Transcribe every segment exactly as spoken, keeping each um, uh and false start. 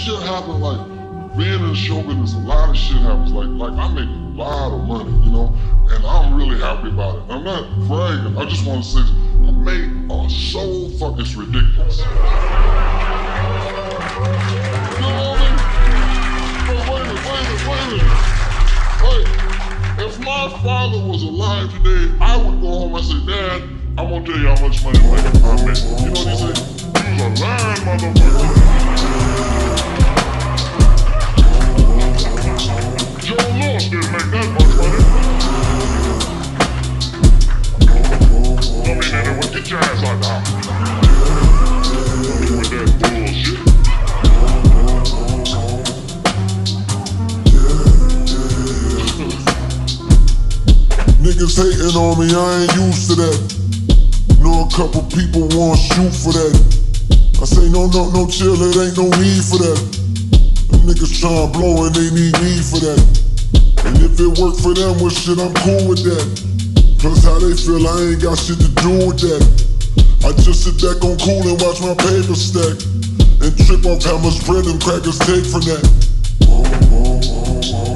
shit happen, like, being in the show business, a lot of shit happens. Like, like I make a lot of money, you know, and I'm really happy about it. I'm not bragging. I just want to say, I made a so fucking, it's ridiculous. You know what I mean? But wait a minute, wait a minute, wait a minute. Wait, if my father was alive today, I would go home and say, Dad, I'm gonna tell you how much money I made. You know what he said? You was a lying motherfucker. Joe Lewis didn't make that much money. I mean, anyway, get your ass out the house. With that bullshit. Niggas hating on me, I ain't used to that. Know a couple people want shoot for that. I say no, no, no, chill, it ain't no need for that. Them niggas tryna blow and they need me for that. And if it work for them, well shit, I'm cool with that. Cause how they feel, I ain't got shit to do with that. I just sit back on cool and watch my paper stack. And trip off how much bread and crackers take from that. Oh, oh, oh, oh.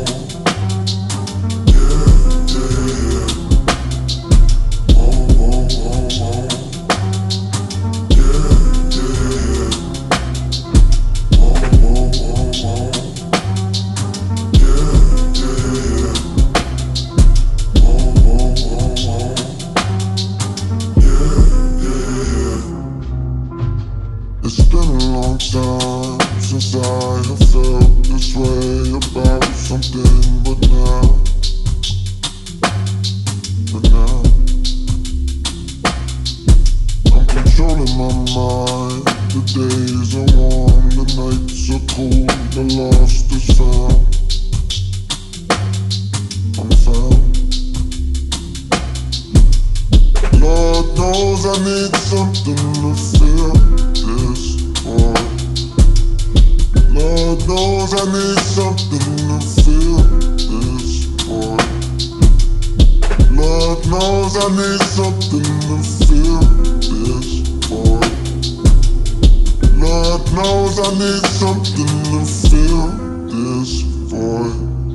It's been a long time since I have felt this way about something, but now, but now, I'm controlling my mind. The days are warm, the nights are cool, the lost is found. I'm found. Lord knows I need something to feel this boy. Lord knows I need something to feel this boy. Lord knows I need something to feel this boy. Lord knows I need something to feel this boy.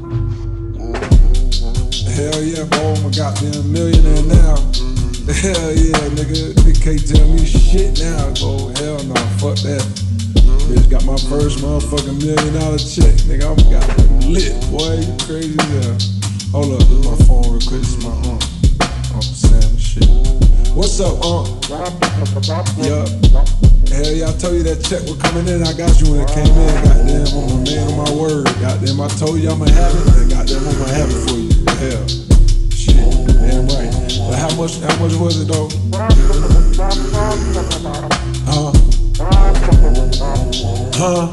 Hell yeah, bro, I'm a goddamn millionaire now. Hell yeah, nigga, they can't tell me shit now, bro. Hell no, fuck that. Bitch got my first motherfucking million dollar check, nigga. I'm goddamn lit, boy. You crazy as hell. Hold up, this is my phone real quick. This is my aunt. Uncle Sam and shit. What's up, aunt? Yup. Hell yeah, I told you that check was coming in. I got you when it came in. Goddamn, I'm a man of my word. Goddamn, I told you I'ma have it. And goddamn, I'ma have it for you. Hell. Shit, damn right. But how much, how much was it though? Huh? Huh?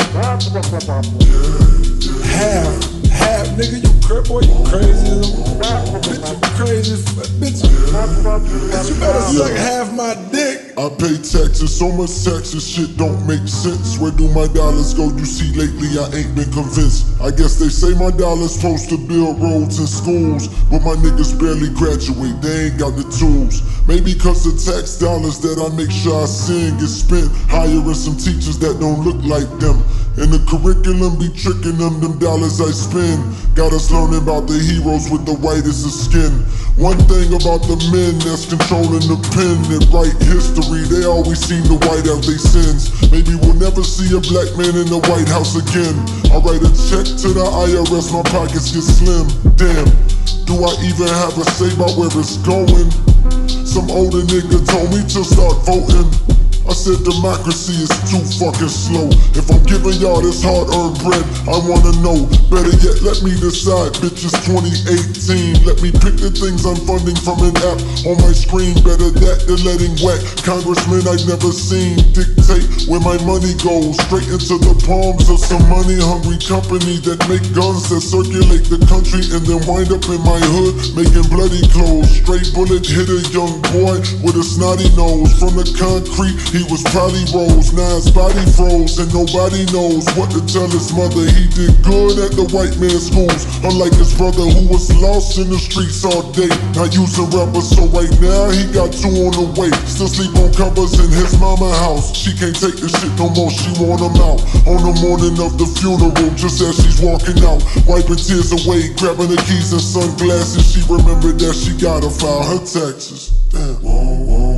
Half, half, nigga, you crazy, boy, you crazy. Bitch, you crazy, bitch. Bitch, you better suck half my dick. I pay taxes, so much taxes, shit don't make sense. Where do my dollars go? You see, lately I ain't been convinced. I guess they say my dollars supposed to build roads and schools, but my niggas barely graduate, they ain't got the tools. Maybe cause the tax dollars that I make sure I send get spent hiring some teachers that don't look like them. And the curriculum be tricking them, them dollars I spend. Got us learning about the heroes with the whitest of skin. One thing about the men that's controlling the pen that write history, they always seem to white out their sins. Maybe we'll never see a black man in the White House again. I write a check to the I R S, my pockets get slim. Damn, do I even have a say about where it's going? Some older nigga told me to start voting. I said democracy is too fucking slow. If I'm giving y'all this hard-earned bread, I wanna know. Better yet, let me decide, bitch, it's twenty eighteen. Let me pick the things I'm funding from an app on my screen. Better that than letting whack congressmen I've never seen dictate where my money goes. Straight into the palms of some money-hungry company that make guns that circulate the country and then wind up in my hood making bloody clothes. Straight bullet hit a young boy with a snotty nose. From the concrete, he was probably rose, now his body froze, and nobody knows what to tell his mother. He did good at the white man's schools, unlike his brother who was lost in the streets all day. Not using rubbers, so right now he got two on the way. Still sleep on covers in his mama house. She can't take the shit no more, she want him out. On the morning of the funeral, just as she's walking out, wiping tears away, grabbing the keys and sunglasses, she remembered that she gotta file her taxes. Damn. Whoa, whoa.